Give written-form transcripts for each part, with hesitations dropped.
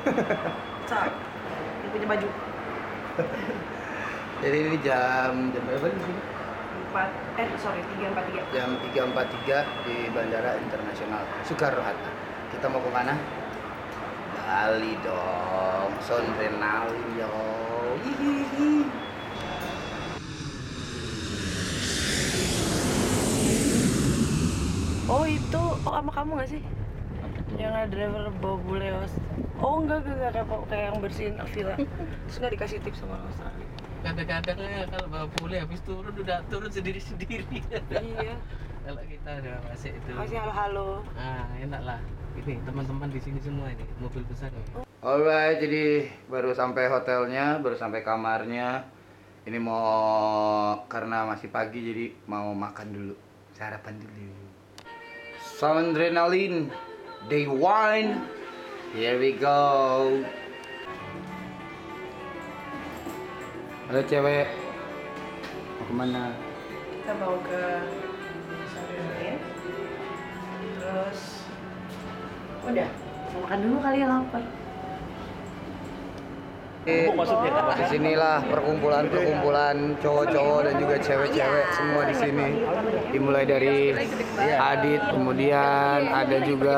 Cak, yang punya baju. Jadi ini jam berapa di sini? 3.43. Jam 3.43 di Bandara Internasional Soekarno-Hatta. Kita mau ke mana? Bali dong, Sondrenalin yo. Hihihi. Oh itu, sama kamu nggak sih? Yang ada driver bawa buleos. Oh enggak kayak yang bersihin villa. Terus nggak dikasih tips sama Australia. Kadang-kadang ya kalau bawa bule habis udah turun sendiri-sendiri. Iya. Kalau kita udah masih itu. Masih halo-halo. Nah, enak lah. Ini teman-teman di sini semua ini mobil besar nih. Alright, jadi baru sampai hotelnya, baru sampai kamarnya. Ini mau karena masih pagi jadi mau makan dulu, sarapan dulu. Sondrenalin Day 1. Here we go. Halo cewek, mau kemana? Kita mau ke Sondrenalin. Terus udah mau makan dulu kali ya, lapar. Disinilah perkumpulan cowok-cowok dan juga cewek-cewek semua di sini. Dimulai dari Adit, kemudian ada juga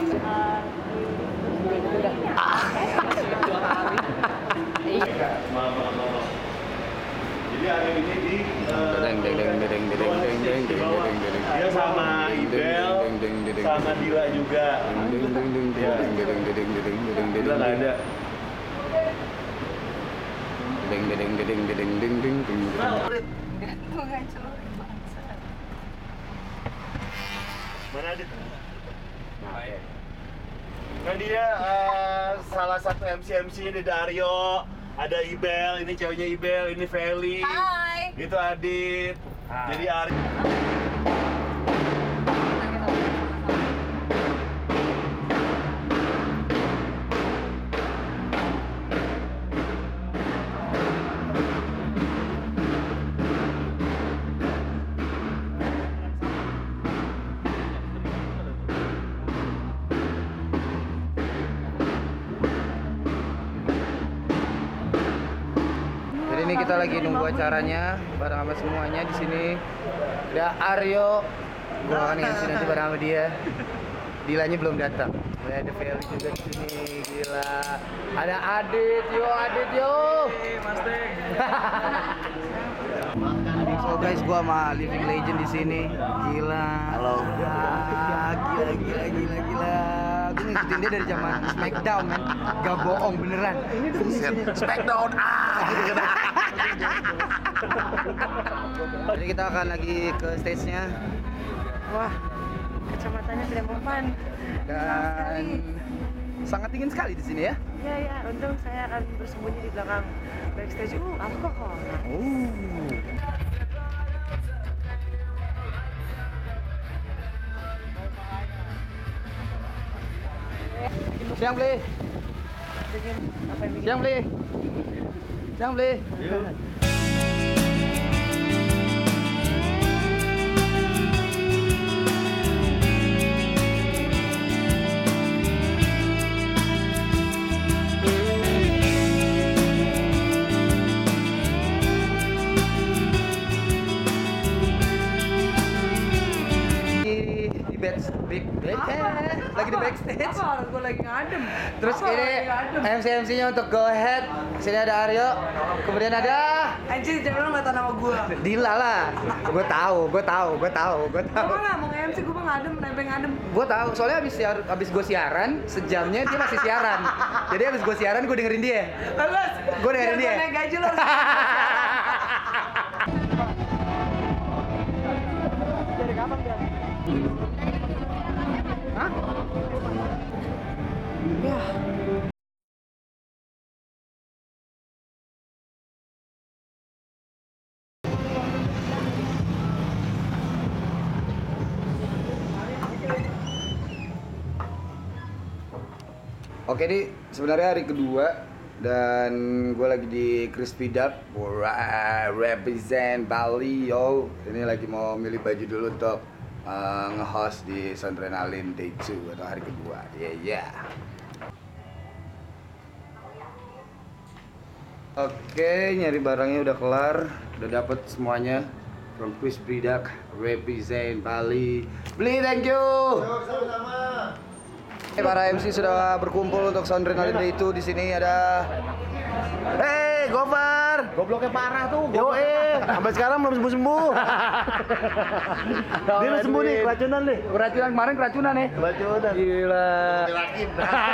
Jadi ada ini di dia sama Ibel sama Dila juga. Dila nggak ada. Mana Adit? Nah dia salah satu MC-nya di Dario. Ada Ibel, ini ceweknya Ibel, ini Feli. Hai. Itu Adit. Jadi Ari. Jadi ini kita lagi nunggu acaranya bareng sama semuanya di sini. Ada Aryo, gua akan ngasih nanti bareng sama dia. Dilanya belum datang. Ada Feli juga di sini, gila. Ada Adit yo. Mas Deng. So guys, gua sama Living Legend di sini. Gila. Halo. Gila. Gue ngikutin dia dari zaman Smackdown, men. Gak bohong beneran. Smackdown. Jadi kita akan lagi ke stage-nya. Wah, kacamatanya tidak mempan. Dan sangat dingin sekali di sini ya. Ya, untung saya akan bersembunyi di belakang backstage. Alkohol. Siang beli. Apa yang bikin? Siang beli. Lagi di backstage. Apa harus gue lagi ngadem? Terus Apa ini lagi ngadem? MC-nya untuk Go Ahead. Sini ada Aryo. Kemudian ada Anjir, jangan lo nggak tahu nama gue. Dila lah. Gue tahu. Gue nggak mau nge-MC, gue mah nebeng ngadem. Gue tahu. Soalnya abis gue siaran, sejamnya dia masih siaran. Jadi abis gue siaran, gue dengerin dia. Bagus. Gue dengerin dia. Biar gue naik gaji lo. Dari kapan dia? Hah? Ya. Oke nih, sebenarnya hari kedua dan gue lagi di Crispy Duck, represent Bali yo. Ini lagi mau milih baju dulu untuk nge-host di Sondrenalin Day 2 atau hari kedua. Yeah. Oke, nyari barangnya udah kelar, udah dapet semuanya. From Crispy Duck, represent Bali. Beli, thank you. Sama-sama. Para MC sudah berkumpul untuk Soundrenalin Day itu. Di sini ada Hey, Gofar. Gobloknya parah tuh. Yo, sampai sekarang belum sembuh-sembuh. Dia udah sembuh nih, keracunan nih. Keracunan kemarin keracunan nih. Keracunan. Gila. Yakin.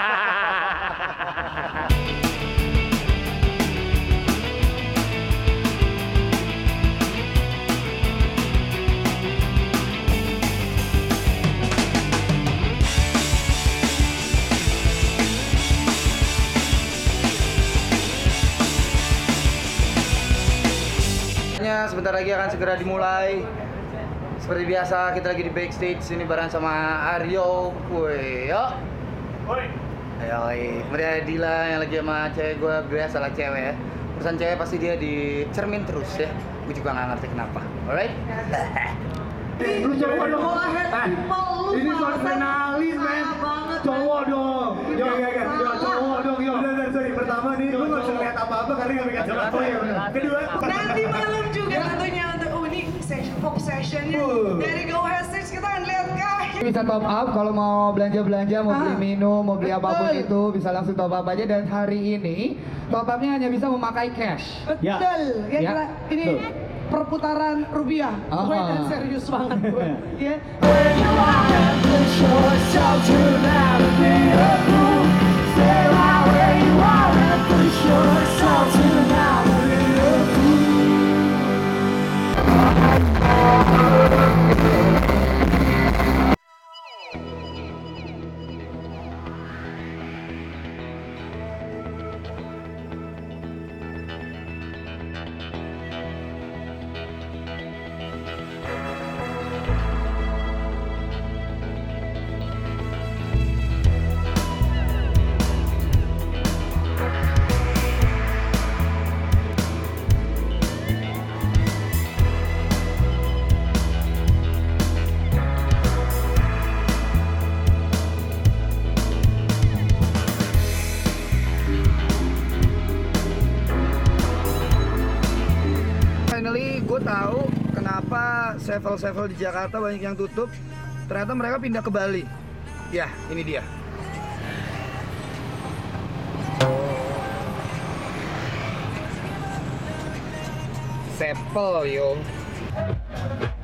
Sebentar lagi akan segera dimulai. Seperti biasa kita lagi di backstage sini bareng sama Aryo. Woi, yuk. Woi. Ayo, kemudian ada Dila yang lagi sama cewek gue, biasa lah cewek ya. Urusan cewek pasti dia di cermin terus ya. Gue juga nggak ngerti kenapa. Alright? Lu cowok dong. Ini Soundrenalin, men. Cowok dong. Yo, cowok dong. Yo, sorry. Pertama nih, lu nggak bisa lihat apa-apa karena nggak pakai kacamata ya. Kedua, Nanti malam juga tentunya untuk ini session pop sessionnya dari Go Heritage kita akan lihat kah? bisa top up kalau mau belanja-belanja, mau beli minum, mau beli apapun itu bisa langsung top up aja. Dan hari ini top upnya hanya bisa memakai cash. Betul. Ya, Ya. ini Betul. perputaran rupiah. Aha. Gue dan serius banget gue. Ya. Finally, gue tahu kenapa sevel-sevel di Jakarta banyak yang tutup. Ternyata mereka pindah ke Bali. Ya, ini dia. Sevel, yo.